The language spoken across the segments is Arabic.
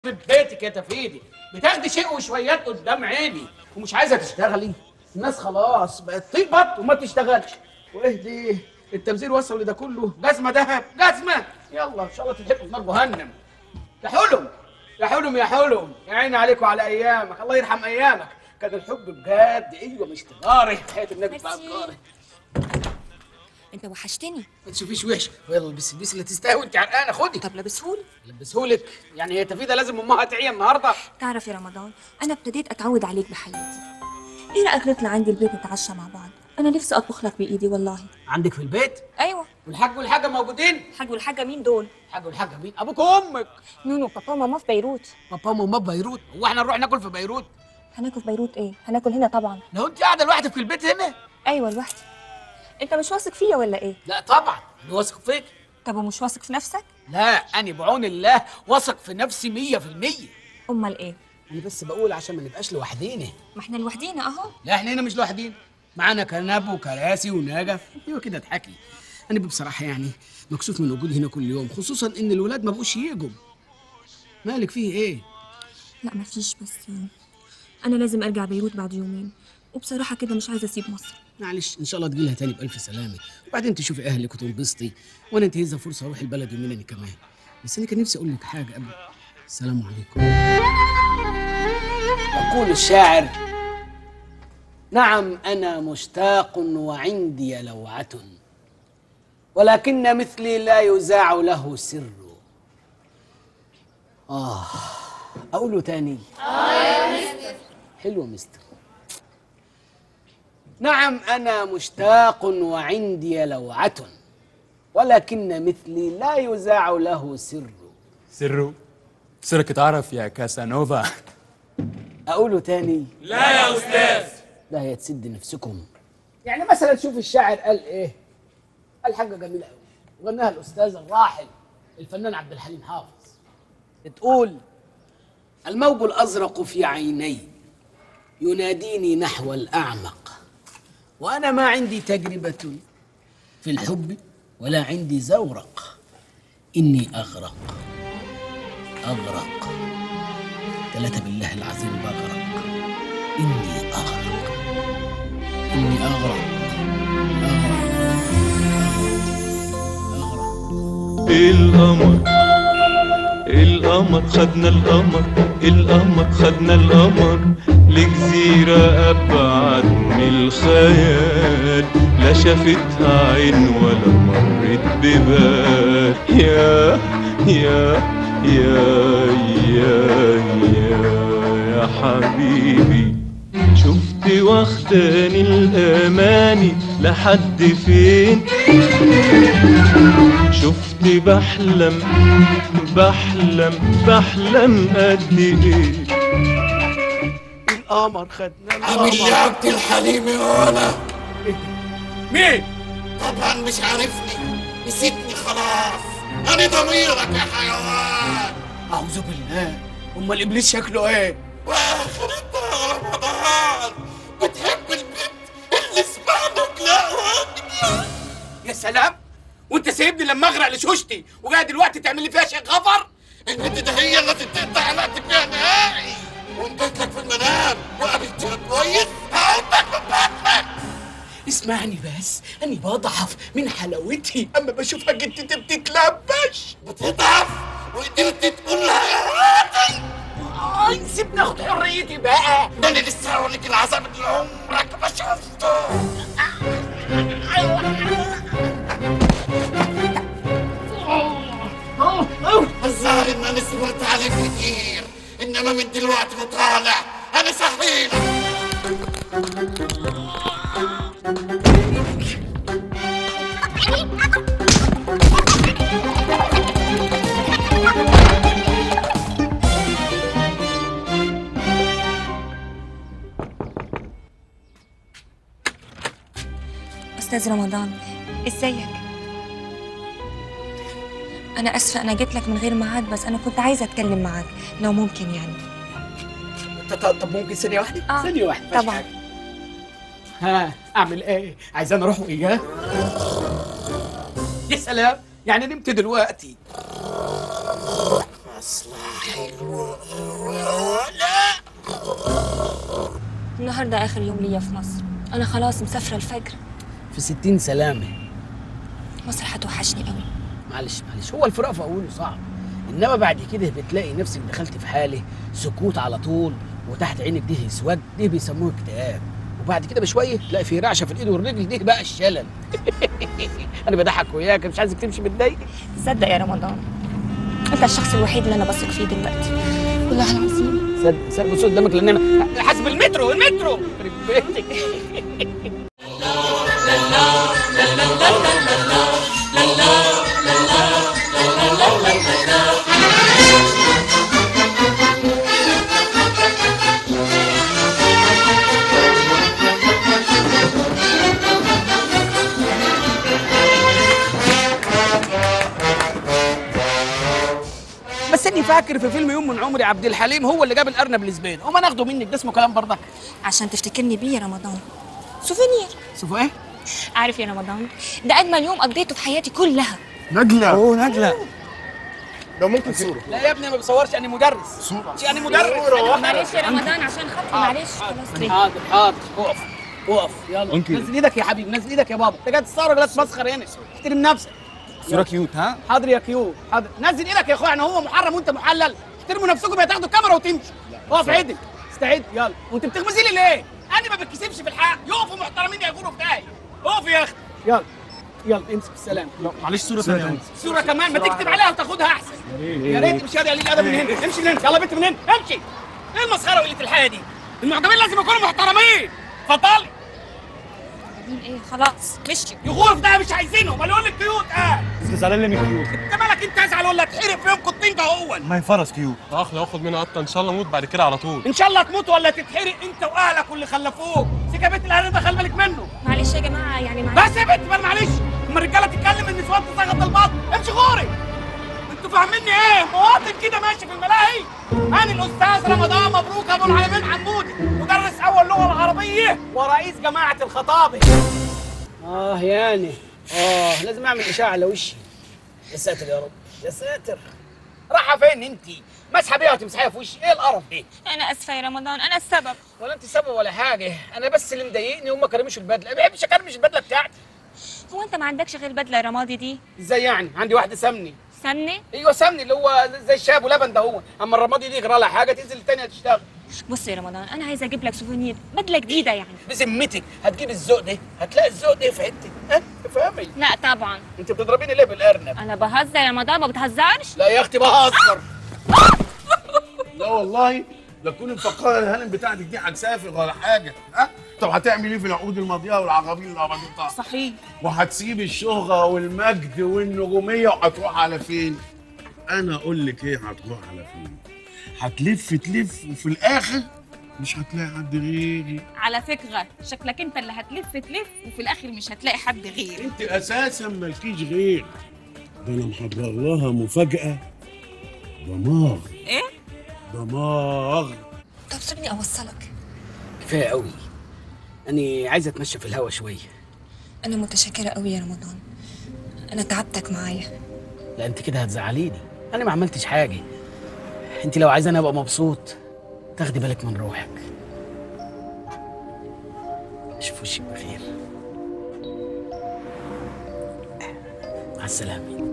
في بيتك يا تفيدي بتاخدي شيء وشويات قدام عيني ومش عايزه تشتغلي. الناس خلاص بقت تقبض وما تشتغلش. واهدي التبذير وصل لده كله. جزمه دهب جزمه، يلا ان شاء الله تتحطوا في نار جهنم. يا حلم يا حلم يا حلم، يا عيني عليك وعلى ايامك، الله يرحم ايامك. كان الحب بجد، ايوه مش تجاري، حياه النبي بقى تجاري. انت وحشتني. ما تشوفيش وحش، يلا البسي البسي اللي تستاهي وانت عرقانه. خدي. طب لبسهولي. لبسهولك يعني؟ هي تفيده لازم امها تعيا النهارده؟ تعرف يا رمضان، انا ابتديت اتعود عليك بحياتي. ايه رايك نطلع عندي البيت نتعشى مع بعض؟ انا نفسي اطبخ لك بايدي والله. عندك في البيت؟ ايوه. والحاج والحاجه موجودين؟ الحاج والحاجه مين دول؟ الحاج والحاجه مين؟ ابوك وامك. نونو وبابا وماما في بيروت. بابا وماما في بيروت؟ هو احنا نروح ناكل في بيروت؟ هناكل في بيروت ايه؟ هناكل هنا طبعا. لو انت قاعده لوحدك في البيت هنا؟ ايوه لوحدي. انت مش واثق فيا ولا ايه؟ لا طبعا انا واثق فيك. طب ومش واثق في نفسك؟ لا انا بعون الله واثق في نفسي 100%. امال ايه؟ انا بس بقول عشان ما نبقاش لوحدينا. ما احنا لوحدينا اهو. لا احنا هنا مش لوحدينا، معانا كنب وكراسي ونجف. ايوه كده اضحكي. انا بصراحه يعني مكسوف من وجودي هنا كل يوم، خصوصا ان الولاد ما بقوش يجوا. مالك فيه ايه؟ لا مفيش، بس انا لازم ارجع بيروت بعد يومين، وبصراحه كده مش عايزه اسيب مصر. معلش ان شاء الله تجيلها تاني بالف سلامه، وبعدين تشوفي اهلك وتنبسطي، وانا انتهزها فرصه اروح البلد يومين انا كمان. بس انا كان نفسي اقول لك حاجه قبل. السلام عليكم. يقول الشاعر: نعم انا مشتاق وعندي لوعه، ولكن مثلي لا يذاع له سر. اقوله تاني؟ يا مستر. حلو مستر. نعم أنا مشتاق وعندي لوعة، ولكن مثلي لا يذاع له سر. سره؟ سرك تعرف يا كاسانوفا. أقوله تاني؟ لا يا أستاذ. لا هي تسد نفسكم. يعني مثلا شوف الشاعر قال إيه؟ قال حاجة جميلة أوي وغناها الأستاذ الراحل الفنان عبد الحليم حافظ. بتقول: الموج الأزرق في عيني يناديني نحو الأعمق، وأنا ما عندي تجربة في الحب ولا عندي زورق، إني أغرق أغرق، 3 بالله العظيم بغرق، إني أغرق إني أغرق القمر خدنا القمر خدنا القمر لجزيرة أبعد من الخيال، لا شافتها عين ولا مرت ببال. يا يا يا يا يا حبيبي، شفت واخداني الأماني لحد فين، شفت بحلم قد ايه. القمر خدنا القمر. عامل يا عبد الحليم وانا مين؟ طبعا مش عارفني، نسيتني خلاص. انا ضميرك يا حيوان. أعوذ بالله، أمال إبليس شكله إيه؟ واخرتها رمضان بتحب البنت اللي اسمها نجلاء. يا سلام، وانت سايبني لما اغرق لشوشتي وجاي دلوقتي تعمل لي فيها شيء غفر؟ البنت ده هي اللي تقطع علاقتك بيها نهائي، وان جيت لك في المنام وقابلتها كويس هقومك من بطنك. اسمعني بس، أنا بضعف من حلاوتي أما بشوفها جدتي بتتلبش. بتضعف وقدرت تقول لها يا راجل؟ سيبني اخد حريتي بقى. ده انا لسه هوريك العذاب اللي عمرك ما شفته. الظاهر ان انا صبرت عليك كتير، انما من دلوقتي وطالع انا صحيح. استاذ رمضان، ازيك؟ انا اسفه انا جيت لك من غير ميعاد، بس انا كنت عايزه اتكلم معاك لو ممكن يعني. طب ممكن ثانية واحدة؟ ثانية واحدة طبعا. ها أعمل إيه؟ عايزاني أروح وإياه؟ يا سلام، يعني نمت دلوقتي. مصلحة. حلوة ولا النهارده اخر يوم ليا في مصر. انا خلاص مسافره الفجر. في 60 سلامه. مصر هتوحشني قوي. معلش هو الفراق في اوله صعب، انما بعد كده بتلاقي نفسك دخلت في حاله سكوت على طول، وتحت عينك دي اسود، دي بيسموه اكتئاب، وبعد كده بشويه تلاقي في رعشه في الايد والرجل، دي بقى الشلل. انا بضحك وياك، مش عايزك تمشي متضايق. تصدق يا رمضان انت الشخص الوحيد اللي انا بثق فيه دلوقتي، والله العظيم. صدق بص قدامك، لان انا حاسب المترو يخرب بيتك. بس اني فاكر في فيلم يوم من عمري عبد الحليم هو اللي جاب الارنب لزبين، وما ناخده منك، ده اسمه كلام برضك. عشان تفتكرني بيه يا رمضان، سوفينير. شوفوا ايه؟ عارف يا رمضان ده اجمل يوم قضيته في حياتي كلها. نجلة. اوه نجلة. لو ممكن صورة. لا يا ابني ما بصورش، انا مدرس. صورة. انا مدرس. معلش يا رمضان عشان خاطري، معلش خلاص ليه؟ حاضر اقف يلا. نزل ايدك يا حبيبي، نزل ايدك يا بابا، انت جاي تتصور ولا تمسخر هنا؟ احترم نفسك. صورة كيوت ها؟ حاضر يا كيوت، حاضر. نزل ايدك يا اخويا، يعني هو محرم وانت محلل؟ احترموا نفسكم، يا تاخدوا الكاميرا وتمشي. اقف عدل، استعد يلا. وانت بتغمزي لي ليه؟ انا ما بتكسبش في الحق، يقفوا محترمين يغوروا في داهيه. اقف يا اختي يلا امسك السلام. معلش صورة ثانية. صورة كمان ما تكتب عليها وتاخدها احسن. يا ريت مش قليل الادب من هنا، امشي من هنا، يلا بنت من هنا، امشي. ايه المسخرة وقلة الحياة دي؟ المعجبين لازم يكونوا محترمين. اتفضلي. ايه خلاص مشي. يغور في ده مش عايزينه، امال يقول لك كيوت. بس زعلان ليه من كيوت؟ انت مالك انت ازعل ولا تحرق في يوم الطين ده هو؟ ما هي فرس كيوت. اخ لو اخد منها قطه ان شاء الله اموت بعد كده على طول. ان شاء الله تموت ولا تتحرق انت واهلك واللي خلفوك. سيكا بيت الارنب ده خلي بالك منه. معلش يا جماعه يعني معلش. بس يا بنت بقى معلش، اما الرجاله تتكلم النسوان تزغط البطن، امشي غوري. انتوا فاهميني ايه؟ مواطن كده ماشي في الملاهي. انا الاستاذ رمضان مبروك ابو العالمين حمودي، مدرس اول لغه العربيه ورئيس جماعه الخطابه. يعني لازم اعمل اشاعه على وشي. يا ساتر يا رب، يا ساتر. رايحه فين انت؟ مسحه بيها وتمسحيها في وشي، ايه القرف ده؟ انا اسفه يا رمضان، انا السبب. ولا انت السبب ولا حاجه، انا بس اللي مضايقني هم كرمشوا البدله، ما بحبش اكرمش البدله بتاعتي. هو انت ما عندكش غير بدله يا رمادي دي؟ ازاي يعني؟ عندي واحده سمني. سمنه؟ ايوه سمني، اللي هو زي الشاب ولبن ده هو، اما الرمادي دي يجرى لها حاجه تنزل الثانيه تشتغل. بص يا رمضان انا عايزه اجيب لك سوفونير، بدله جديده يعني. بذمتك هتجيب الذوق ده؟ هتلاقي الذوق ده في حته، ها؟ افهمي. لا طبعا. انت بتضربيني ليه بالارنب؟ انا بهزر يا رمضان، ما بتهزرش؟ لا يا اختي بهزر. لا والله لا تكوني مفكره الهانم بتاعتك دي هتسافر ولا حاجه. ها؟ طب هتعمل ايه في العقود الماضيه والعقابين اللي قبضتها؟ صحيح. وهتسيب الشهره والمجد والنجوميه وهتروح على فين؟ انا اقول لك ايه هتروح على فين؟ هتلف تلف وفي الاخر مش هتلاقي حد غيري. على فكرة شكلك انت اللي هتلف تلف وفي الاخر مش هتلاقي حد غير. انت اساسا مالكيش غير. ده انا محضر لها مفاجاه دماغ. ايه؟ دماغ. طب سيبني اوصلك. كفايه قوي، انا عايزه اتمشى في الهوا شويه. انا متشكره قوي يا رمضان، انا تعبتك معايا. لا انت كده هتزعليني، انا ما عملتش حاجه. انت لو عايزاني ابقى مبسوط تاخدي بالك من روحك. اشوف وشك بخير. مع السلامه.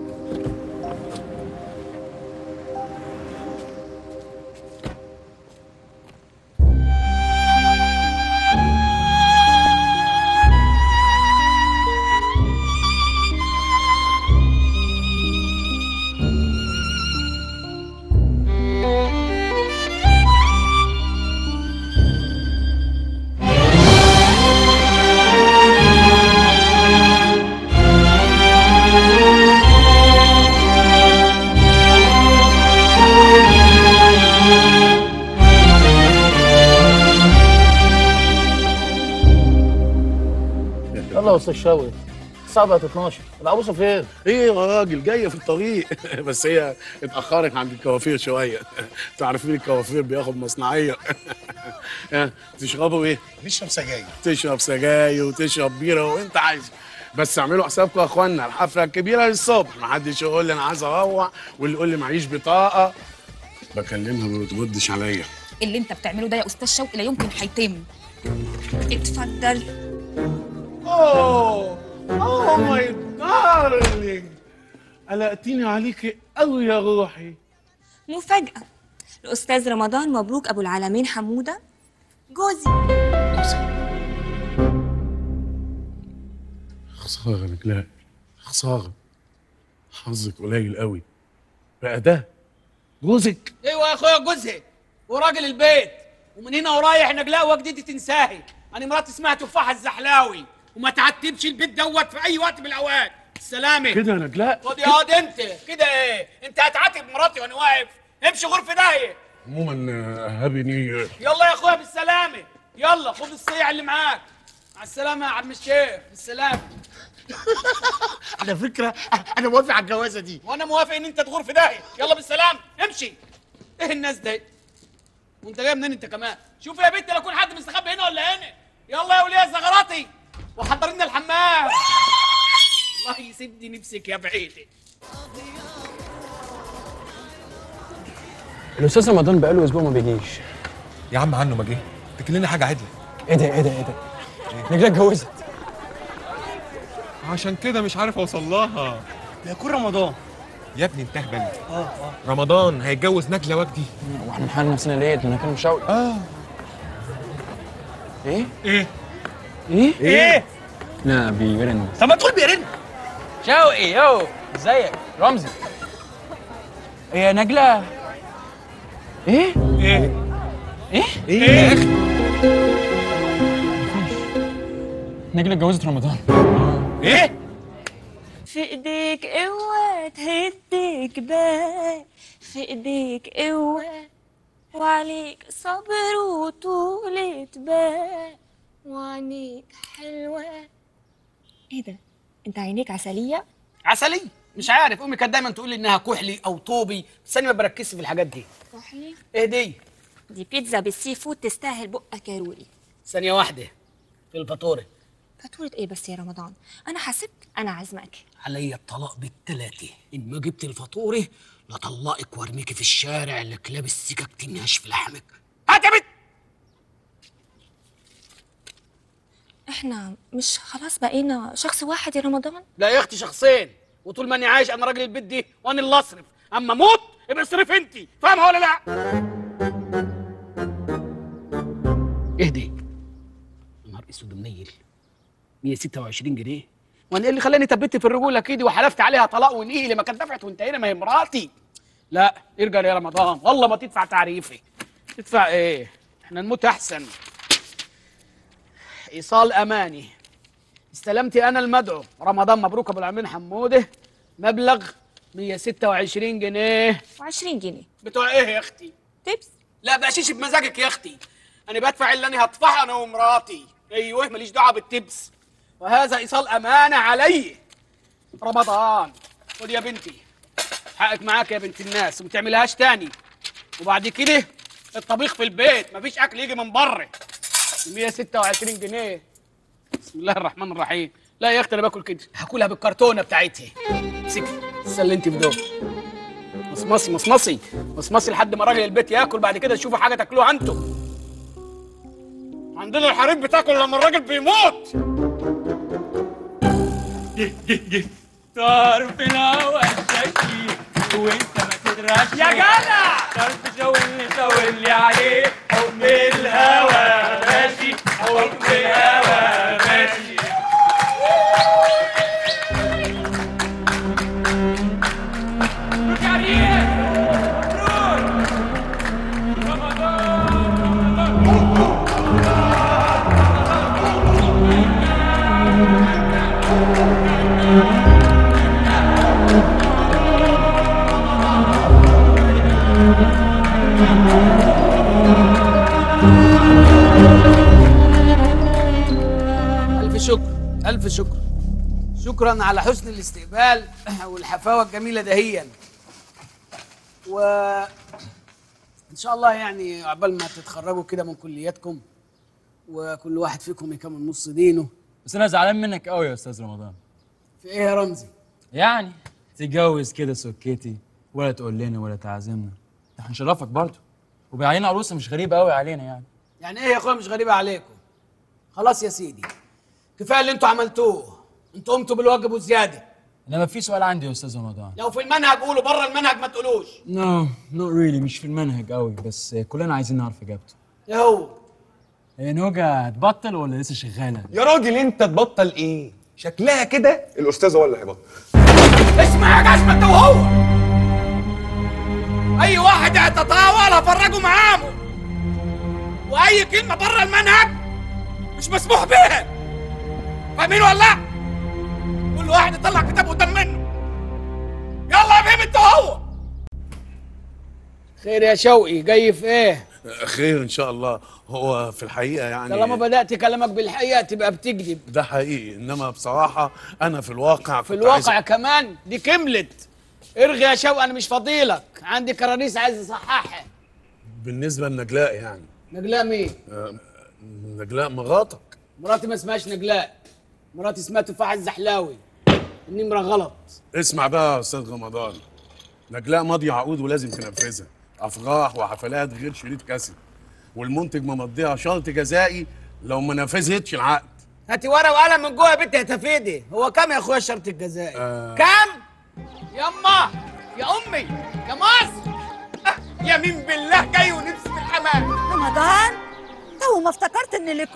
يلا يا استاذ شاوي، الساعة بقت 12، العروسة فين؟ ايه يا راجل جايه في الطريق. بس هي اتاخرت عند الكوافير شويه. انتوا عارفين الكوافير بياخد مصنعيه. تشربوا ايه؟ نشرب سجاير. تشرب سجاير وتشرب بيره وانت عايز، بس اعملوا حسابكم يا اخوانا الحفله الكبيره للصبح، ما حدش يقول لي انا عايز اروح واللي يقول لي معيش بطاقه. بكلمها ما بتردش عليا. اللي انت بتعمله ده يا استاذ شوقي لا يمكن هيتم. اتفضل. اوه ماي دارلينج، قلقتيني عليكي قوي يا روحي. مفاجأة، الأستاذ رمضان مبروك أبو العالمين حمودة جوزي. خسارة نجلاء، خسارة. حظك قليل قوي. بقى ده جوزك؟ ايوه يا اخويا جوزها وراجل البيت، ومن هنا ورايح نجلاء وجدتي تنساهي. انا مراتي اسمها تفاحه الزحلاوي، وما تعتبش البيت دوت في اي وقت من الاوقات. السلامه كده يا نجلاء. خد يا واد انت كده. ايه انت هتعاتب مراتي وانا واقف؟ امشي غرفه داهيه. عموما هابي نيو يير. يلا يا اخويا بالسلامه. يلا خد الصيع اللي معاك. مع السلامه يا عم الشيخ. بالسلامه. على فكره انا موافق على الجوازه دي. وانا موافق ان انت تغور في داهيه. يلا بالسلامه امشي. ايه الناس دي؟ وانت جاي منين انت كمان؟ شوف يا بنت لا يكون حد مستخبي هنا ولا هنا. يلا يا وليه زغراتي وحضر لنا الحمام. الله يسد نفسك يا بعيدي. الاستاذ رمضان بقاله اسبوع ما بيجيش. يا عم عنه ما جه، تكلمني حاجه عدله. ايه ده نجلاء اتجوزت. عشان كده مش عارف اوصل لها. ده يكون رمضان. يا ابني انت اهبل. رمضان هيتجوز نجله وجدي. واحنا نحل نفسنا ليه؟ ده انا كان شوقي. ايه؟ لا بيرن. طب ما تقول بيرن. شوقي يو ازيك؟ رمزي. ايه يا نجلة؟ ايه؟ يا اخي نجلة اتجوزت رمضان. ايه؟ في ايديك قوة تهد جبال، في ايديك قوة وعليك صبر وطولة بال، وعينيك حلوة. ايه ده؟ انت عينيك عسلية؟ عسلي؟ مش عارف، امي كانت دايما تقول لي انها كحلي او طوبي، بس انا ما بركزش في الحاجات دي. كحلي؟ ايه دي؟ دي بيتزا بالسي فود تستاهل بقك يا روري. ثانيه واحده في الفاتوره. فاتورة ايه بس يا رمضان؟ انا حسبت انا عازمك. عليا الطلاق بالثلاثه، ان ما جبت الفاتوره لطلقك وارميكي في الشارع لك لابس سكك تنهش في لحمك. هات يا بنت. احنا مش خلاص بقينا شخص واحد يا رمضان؟ لا يا اختي شخصين، وطول ما اني عايش انا راجل البيت دي وانا اللي اصرف، اما موت يبقى اصرف انت، فاهمه ولا لا؟ اهدي. يا نهار اسود منيل، 126 جنيه. وانا ايه اللي خلاني ثبت في الرجوله كده وحلفت عليها طلاق ونيلي؟ ما كانت دفعت وانت هنا، ما هي مراتي. لا ارجع يا رمضان، والله ما تدفع تعريفي. تدفع ايه؟ احنا نموت احسن. ايصال اماني. استلمت انا المدعو رمضان مبروك ابو العالمين حموده مبلغ 126 جنيه. و20 جنيه بتوع ايه يا اختي؟ تبس. لا بقشيش بمزاجك يا اختي، انا بدفع اللي انا هدفعه انا ومراتي. ايوه ماليش دعوه بالتبس، وهذا ايصال امانه علي. رمضان خد يا بنتي حقك معاك يا بنت الناس، وما تعملهاش تاني. وبعد كده الطبيخ في البيت، مفيش اكل يجي من بره. 126 جنيه. بسم الله الرحمن الرحيم. لا يا اختي انا باكل كده، هاكلها بالكرتونه بتاعتها. امسكي السله انت بدول. مصمصي لحد ما راجل البيت ياكل، بعد كده تشوفوا حاجه تاكلوها انتوا. عندنا الحريم بتاكل لما الراجل بيموت. جه طرف الهوا الشكي وانت ما تدراش يا جدع طرف شاور لي عليه حكم الهوا ماشي، حكم الهوا ماشي. روح يا ريح روح. ألف شكر ألف شكر. شكرا على حسن الاستقبال والحفاوة الجميلة دهيا. وإن شاء الله يعني عقبال ما تتخرجوا كده من كلياتكم وكل واحد فيكم يكمل نص دينه. بس انا زعلان منك قوي يا استاذ رمضان. في إيه يا رمزي؟ يعني تتجوز كده سكتي ولا تقول لنا ولا تعزمنا، هنشرفك برضه. وبعدين عروسه مش غريبه قوي علينا يعني. يعني ايه يا اخويا مش غريبه عليكم؟ خلاص يا سيدي، كفايه اللي انتوا عملتوه، انتوا قمتوا بالواجب وزياده. انما في سؤال عندي يا استاذ رمضان. لو في المنهج قولوا، بره المنهج ما تقولوش. نو ريلي، مش في المنهج قوي، بس كلنا عايزين نعرف اجابته. ايه هو؟ هي نوجا هتبطل ولا لسه شغاله؟ يا راجل انت تبطل ايه؟ شكلها كده الاستاذ هو اللي هيبطل. اسمع يا جشمة انت وهو، اي واحد يتطاول هفرجه معاه، واي كلمه بره المنهج مش مسموح بيها. فاهمين ولا لا؟ كل واحد يطلع كتاب قدام منه. يلا يا بيه انت وهو. خير يا شوقي، جاي في ايه؟ خير ان شاء الله. هو في الحقيقه يعني طالما بدأت كلامك بالحقيقة تبقى بتكذب. ده حقيقي، انما بصراحه انا في الواقع في الواقع كمان دي كملت. ارغي يا شوقي، انا مش فاضيلك، عندي كراريس عايز اصححها. بالنسبه لنجلاء يعني. نجلاء مين؟ نجلاء مراتك. مراتي ما اسمهاش نجلاء، مراتي اسمها تفاح الزحلاوي. النمرة غلط. اسمع بقى يا استاذ رمضان، نجلاء ماضي عقود ولازم تنفذها، افراح وحفلات غير شريط كاسيت، والمنتج ممضيها شرط جزائي لو ما نفذتش العقد. هاتي ورقه وقلم من جوه يا بنت يا تفيدي. هو كام يا اخويا الشرط الجزائي؟ كام؟ يما يا امي يا مصر، يمين بالله جاي ونفسي في الحمام. رمضان تو ما افتكرت ان لك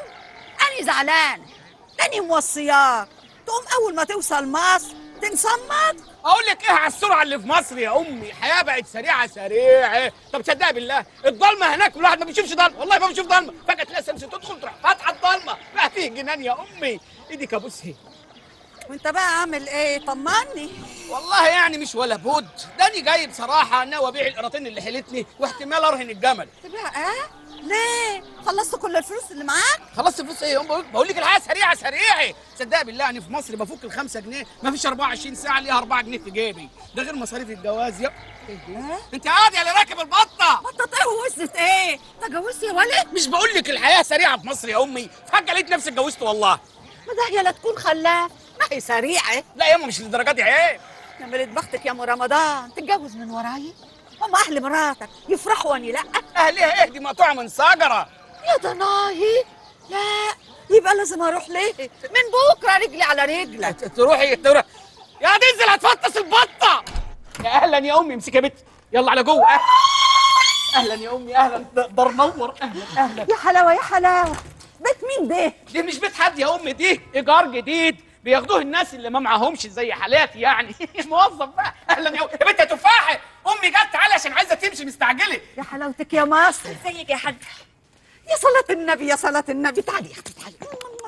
اني زعلان، تاني موصياك تقوم اول ما توصل مصر تنصمت. اقول لك ايه على السرعه اللي في مصر يا امي، الحياه بقت سريعه سريعه. طب تصدقي بالله الضلمه هناك الواحد ما بيشوفش ضلمه، والله ما بيشوف ضلمه، فجاه تلاقي الشمس تدخل تروح فاتحه الضلمه، بقى فيه جنان يا امي. ايدي كابوسي. وانت بقى عامل ايه؟ طمني. والله يعني مش ولا بد، داني جاي بصراحه ناوي ابيع القراطين اللي حيلتني واحتمال ارهن الجمل. تبيع ايه؟ ليه؟ خلصت كل الفلوس اللي معاك؟ خلصت فلوس ايه يا ام؟ بقول لك الحياه سريعه سريعه. صدقني بالله يعني في مصر بفك ال5 جنيه ما فيش 24 ساعه ليها 4 جنيه في جيبي، ده غير مصاريف الجواز. يا انت قاعد اللي راكب البطه. بطه ايه ووصلت ايه؟ تجوزت يا ولد؟ مش بقول لك الحياه سريعه في مصر يا امي، فجاه لقيت نفسي اتجوزت والله. ما ده هي لا تكون خلاف، ما هي سريعه. لا يا امي مش للدرجه دي، عيب. يا بلد بختك يا ام رمضان، تتجوز من وراي؟ هم اهل مراتك يفرحوا واني لا؟ اهلها ايه؟ دي مقطوعه من شجره. يا ضناهي، لا يبقى لازم اروح ليه؟ من بكره رجلي على رجلك. تروح يا ديزل هتفطس البطه. يا اهلا يا امي، امسكي يا بت، يلا على جوه. اهلا يا امي، اهلا، دار نور. اهلا يا حلاوه يا حلاوه. بيت مين ده؟ دي مش بيت حد يا امي، دي ايجار جديد بياخدوه الناس اللي ما معاهمش زي حالاتي يعني. موظف بقى. اهلا يا بنت يا تفاحه، امي جت تعالى عشان عايزه تمشي مستعجله. يا حلاوتك يا مصر. ازيك يا حاج؟ يا صلاة النبي يا صلاة النبي. تعالي يا اختي تعالي.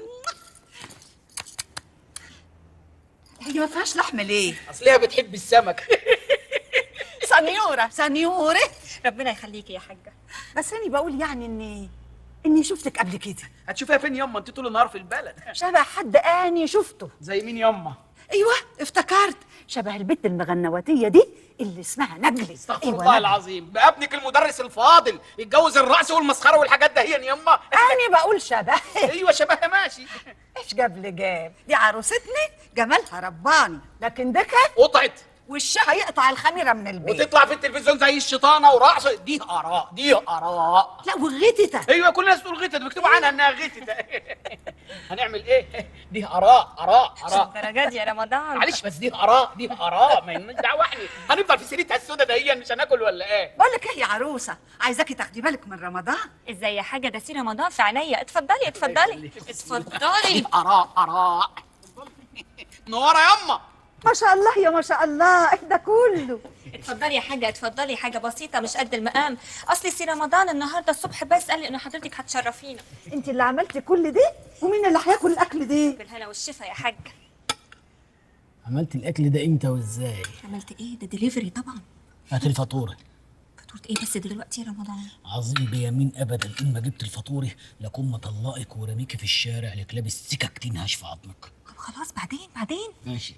هي ما فيهاش لحم ليه؟ اصلها بتحب السمك. سنيوره سنيوره. ربنا يخليكي يا حاجه. بس انا بقول يعني اني شفتك قبل كده. هتشوفيها فين يما؟ انت طول النهار في البلد. شبه حد اني شفته. زي مين يما؟ ايوه افتكرت، شبه البنت المغنواتيه دي اللي اسمها نجلة. استغفر الله العظيم، بقى ابنك المدرس الفاضل يتجوز الرقص والمسخره والحاجات ده هي يما؟ انا بقول شبه. ايوه شبهها ماشي. ايش جاب لي جاب؟ دي عروستنا جمالها رباني، لكن ده كان قطعت وشها يقطع الخميره من البيت وتطلع في التلفزيون زي الشيطانه ورقص. دي اراء، دي اراء. لا وغتتة. ايوه كل الناس تقول غتت، بيكتبوا عنها انها غتت. هنعمل ايه؟ دي اراء اراء اراء. الدرجات يا رمضان. معلش بس دي اراء، دي اراء، ما لناش دعوه. احنا هنفضل في سيرتها السودا دهيا مش هناكل ولا ايه؟ بقول لك ايه يا عروسه، عايزاكي تاخدي بالك من رمضان. ازاي يا حاجه؟ ده سي رمضان في عينيا. اتفضلي اتفضلي اتفضلي. دي اراء اراء. منوره يما. ما شاء الله يا ما شاء الله، ايه ده كله؟ اتفضلي يا حاجه اتفضلي، حاجه بسيطه مش قد المقام. اصلي سي رمضان النهارده الصبح بس قال لي ان حضرتك هتشرفينا. انت اللي عملتي كل ده؟ ومين اللي هياكل الاكل ده؟ بالهنا والشفا يا حاجه. عملت الاكل ده امتى وازاي؟ عملت ايه؟ ده دليفري طبعا. هات الفاتوره. فاتوره ايه بس دلوقتي يا رمضان؟ عظيم بيمين ابدا ان ما جبت الفاتوره لكون مطلقك ورميكي في الشارع لكلاب السكك تنهش في عظمك. طب خلاص بعدين ماشي.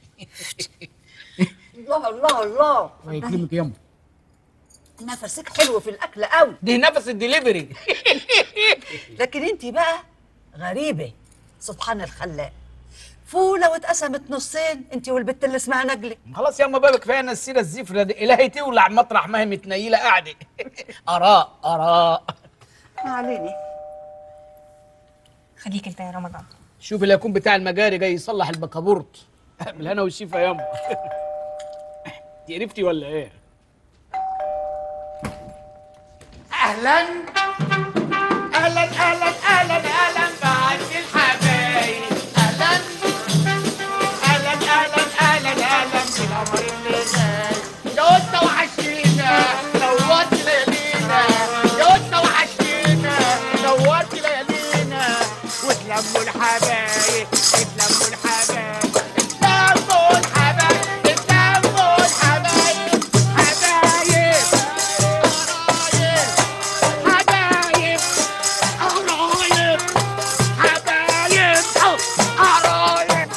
الله الله الله. الله يكرمك يما. نفسك حلو في الاكل قوي. دي نفس الدليفري. لكن انت بقى غريبه، سبحان الخلاق. فوله واتقسمت نصين انت والبت اللي اسمها نجله. خلاص يا اما بقى كفايه السيره الزفره دي، الهي تولع مطرح ما هي متنيله قاعده. اراء ما عليني. خليك انت يا رمضان. شوف اللي يكون بتاع المجاري جاي يصلح البكابورت. بالهنا والشفا ياما. انت عرفتي ولا ايه؟ اهلا اهلا اهلا اهلا اهلا بعد الحبايب. اهلا اهلا اهلا اهلا اهلا بالقمر اللي جاي. يا انت وحشتينا نورت ليالينا. يا انت وحشتينا نورت ليالينا. واتلموا الحبايب اتلموا الحبايب اتلموا الحبايب اتلموا الحبايب. حبايب حبايب قرايب حبايب قرايب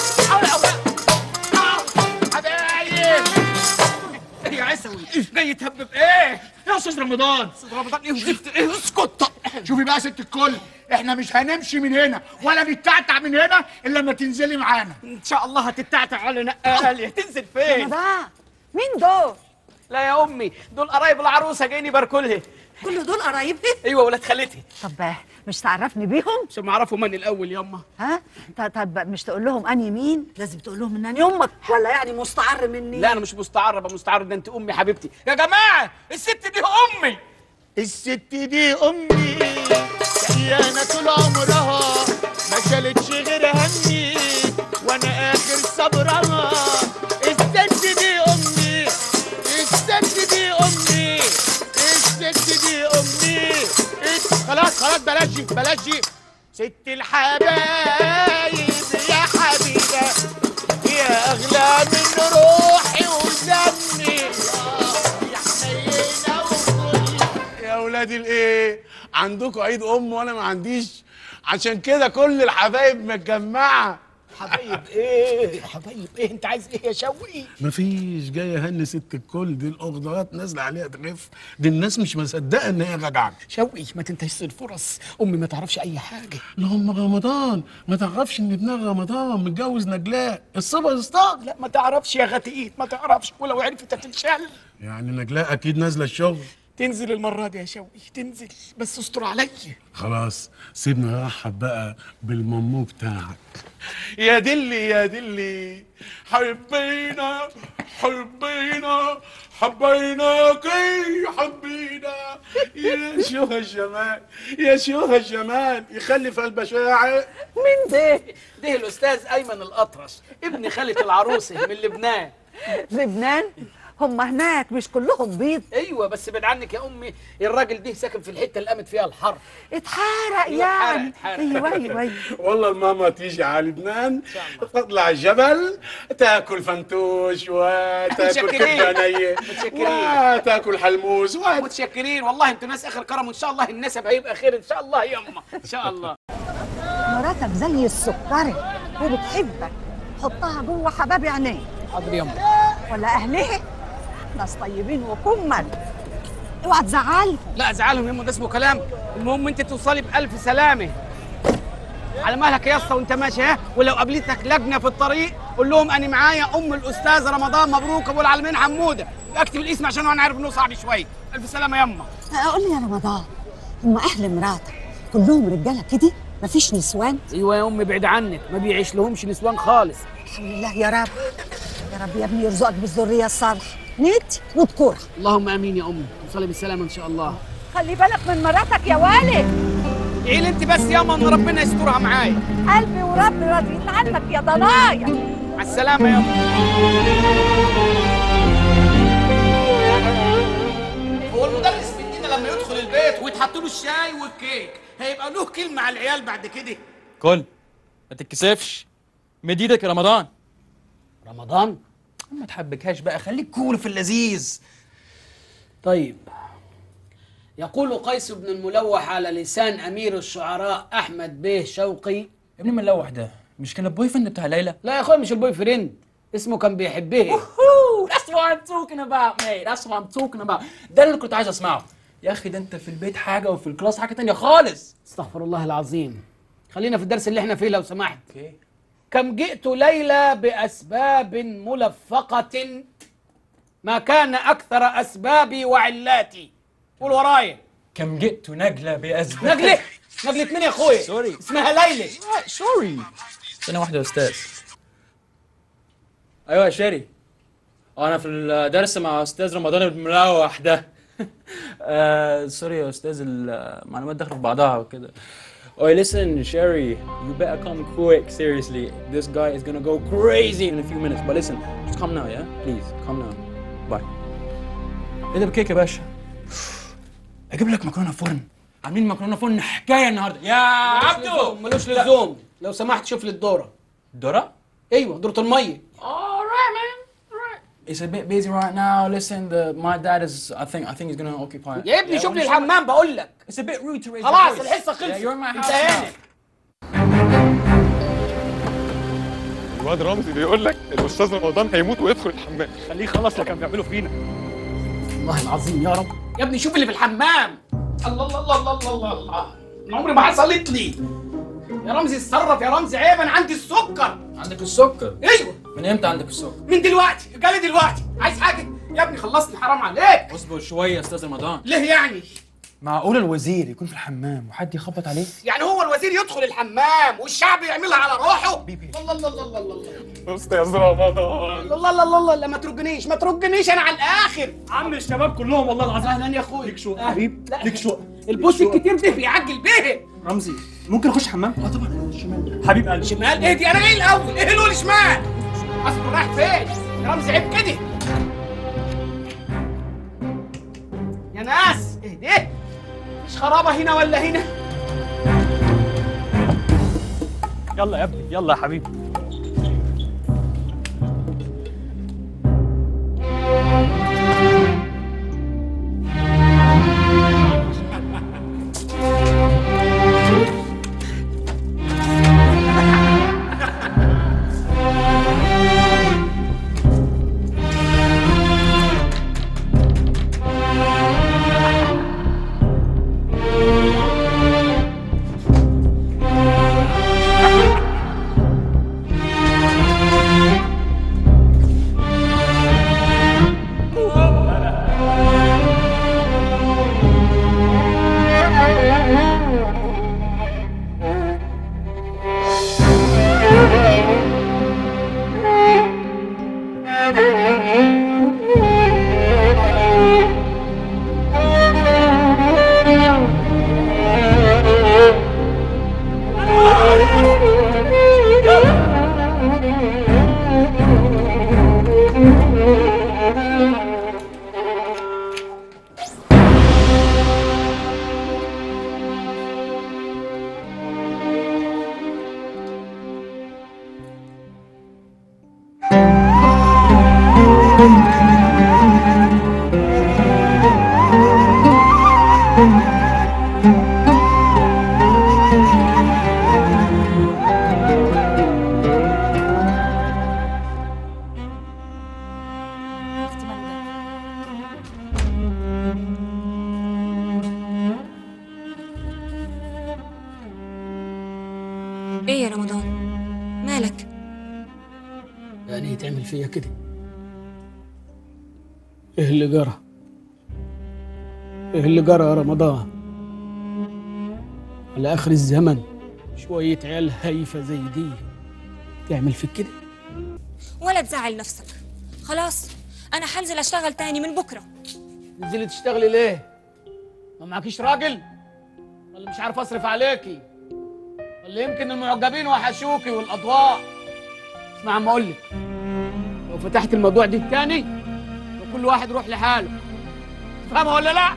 حبايب. ايه يا عسوي جاي تهبب ايه يا استاذ رمضان؟ استاذ رمضان ايه وزفت ايه؟ اسكت. شوفي بقى يا ست الكل، احنا مش هنمشي من هنا ولا نتعتع من هنا الا لما تنزلي معانا. ان شاء الله هتتعتع على نقالي. هتنزل فين؟ رمضان مين دول؟ لا يا امي دول قرايب العروسه جايين يباركوا لها. كل دول قرايبها؟ ايوه ولاد خالتي. طب مش تعرفني بيهم؟ عشان ما اعرفوا من الاول ياما. ها؟ طب مش تقول لهم اني مين؟ لازم تقول لهم ان اني امك، ولا يعني مستعر مني؟ لا انا مش مستعر، ابقى مستعر ده انت امي حبيبتي. يا جماعه الست دي امي. الست دي امي شقيانه طول عمرها ما شالتش غير همي وانا اخر صبرها. الست دي امي الست دي امي الست دي امي. خلاص بلاش ست الحبايب يا حبيبه يا اغلى من روحي ودمي يا حنينه وكل. يا ولاد الايه، عندكم عيد ام وانا ما عنديش، عشان كده كل الحبايب متجمعه. حبايب ايه حبايب ايه؟ انت عايز ايه يا شوقي؟ مفيش، جايه هن ست الكل دي الاخضرات نازله عليها تغف. دي الناس مش مصدقه ان هي راجعه. شوقي ما تنتهزش الفرص، امي ما تعرفش اي حاجه. اللهم رمضان ما تعرفش ان ابنها رمضان متجوز نجلاء الصبا يستاق. لا ما تعرفش يا غتيت، ما تعرفش، ولو عرفت هتتشال. يعني نجلاء اكيد نازله الشغل. تنزل المره دي يا شوقي تنزل، بس استر عليا. خلاص سيبنا نرحب بقى بالمامو بتاعك. يا دلي يا دلي حبينا حبيناكي حبينا. يا شوها الجمال يا شوها الجمال يخلي في قلبها شاعر. مين ده؟ ده الاستاذ ايمن الاطرش ابن خالة العروسه من لبنان. لبنان؟ هم هناك مش كلهم بيض؟ ايوه بس بعد عنك يا امي، الراجل ده ساكن في الحته اللي قامت فيها الحرب. اتحرق يعني. ايوه والله الماما تيجي على لبنان تطلع الجبل تاكل فنتوش وتاكل كبده نيه وتاكل حلموس متشكرين والله، انتوا ناس اخر كرم، وان شاء الله النسب هيبقى خير ان شاء الله يا امه ان شاء الله. مراتك زي السكري وبتحبك، حطها جوه حباب عينيك. حاضر يا امه. ولا اهلها ناس طيبين وكمل، اوعى تزعلهم. لا ازعلهم يا امه، ده اسمه كلام. المهم انت توصلي بالف سلامه. على مهلك يا اسطى وانت ماشي. ها ولو قابلتك لجنه في الطريق قول لهم انا معايا ام الاستاذ رمضان مبروك ابو العالمين حموده. اكتب الاسم عشان انا عارف انه صعب شويه. الف سلامه يا امه. قول لي يا رمضان، هم اهل مراتك كلهم رجاله كده؟ مفيش نسوان؟ ايوه يا امي بعيد عنك، ما بيعيش لهمش نسوان خالص. الحمد لله يا رب. يا رب يا ابني يرزقك بالذريه الصالحه نت وذكورها. اللهم امين يا امي، توصلي بالسلامه ان شاء الله. خلي بالك من مراتك يا والد. ادعي لي انت بس ياما ان ربنا يسترها معايا. قلبي وربي راضيين عنك يا ضنايا. مع السلامه يا امي. هو المدرس مننا لما يدخل البيت ويتحط له الشاي والكيك هيبقى له كلمه على العيال بعد كده؟ كل ما تتكسفش، مد ايدك يا رمضان. رمضان؟ ما تحبكهاش بقى، خليك كول في اللذيذ. طيب، يقول قيس بن الملوح على لسان امير الشعراء احمد بيه شوقي. يا ابن الملوح ده مش كان البوي فريند بتاع ليلى؟ لا يا اخويا مش البوي فريند، اسمه كان بيحبها. That's what I'm talking about mate. That's what I'm talking about. ده اللي كنت عايز اسمعه. يا اخي ده انت في البيت حاجه وفي الكلاس حاجه تانية خالص. استغفر الله العظيم. خلينا في الدرس اللي احنا فيه لو سمحت. اوكي. كم جئت ليلى بأسباب ملفقة ما كان أكثر أسبابي وعلاتي. قول ورايا. كم جئت نجلة بأسباب. نجلة مين يا أخويا؟ سوري. اسمها ليلى. سوري. ثانية واحدة يا أستاذ. أيوة يا شيري. أنا في الدرس مع أستاذ رمضان الملوح ده. سوري يا أستاذ، المعلومات دخلت في بعضها وكده. Oh, listen, Sherry, you better come quick, seriously. This guy is gonna go crazy in a few minutes. But listen, just come now, yeah? Please, come now. Bye. ايه ده بكيك يا باشا؟ اجيب لك مكرونه فرن. عاملين مكرونه فرن حكايه النهارده يا عبدو. ملوش لزوم. لو سمحت شوف لي الدورة. الدورة؟ ايوه دورة المية. Alright, man. Alright. It's a bit busy right now. Listen, my dad is. I think he's gonna occupy it. يا ابني شوف لي الحمام بقول لك. It's a bit rude to raise خلاص your voice. الحصة خلصت. Yeah, you're in my house انتهينا. الواد رمزي بيقول لك الاستاذ رمضان هيموت ويدخل الحمام. خليه يخلص اللي كان بيعمله فينا. والله العظيم يا رب. يا ابني شوف اللي في الحمام. الله الله الله الله الله الله. عمري ما حصلت لي. يا رمزي اتصرف يا رمزي، عيب انا عندي السكر. عندك السكر؟ ايوه. من امتى عندك السكر؟ من دلوقتي، جالي دلوقتي. عايز حاجة؟ يا ابني خلصني حرام عليك. اصبر شوية يا استاذ رمضان. ليه يعني؟ معقول الوزير يكون في الحمام وحد يخبط عليه؟ يعني هو الوزير يدخل الحمام والشعب يعملها على روحه؟ الله الله الله الله الله. استاذ رمضان. الله الله الله الله. لا ما ترجنيش ما ترجنيش، انا على الاخر. عم الشباب كلهم والله العظيم. اهلا يا اخويا. ليك شقه حبيب، ليك شقه. البوس الكتير ده بيعجل بيه. رمزي ممكن اخش حمام؟ اه طبعا. الشمال حبيب قلبي. شمال ايه دي؟ انا ايه الاول؟ ايه له الشمال؟ اصبر رايح فين؟ يا رمزي عيب كده. يا ناس ايه ده؟ مش خرابه هنا ولا هنا؟ يلا يا ابني يلا يا حبيبي. ايه يا رمضان؟ مالك؟ يعني تعمل فيا كده؟ ايه اللي جرى؟ ايه اللي جرى يا رمضان؟ على اخر الزمن شوية عيال هايفة زي دي تعمل فيك كده؟ ولا تزعل نفسك. خلاص انا حنزل اشتغل تاني من بكره. تنزلي تشتغلي ليه؟ ما معكيش راجل؟ ولا مش عارف اصرف عليكي؟ ولا يمكن المعجبين وحشوكي والاضواء؟ اسمع عم اقول لك، لو فتحت الموضوع دي تاني وكل واحد يروح لحاله. فاهمه ولا لا؟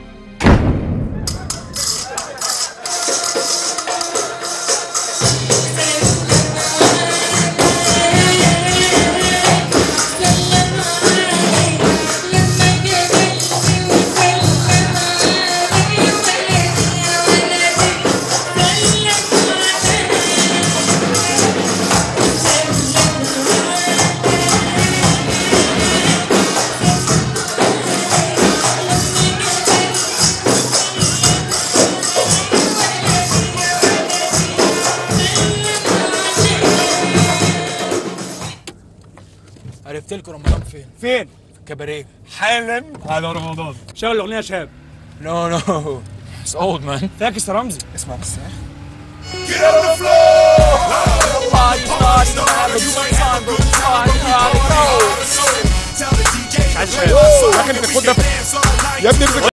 لكم رمضان فين؟ فين؟ في الكباريه حالا على رمضان. شغل الاغنيه يا شاب. نو نو اتس اولد مان. فاكس يا رمزي. اسمع بس Get on the floor! Party starting, have a good time, but party hard. مش عايز شاي. يا اخي انت خد ده يا ابني امسك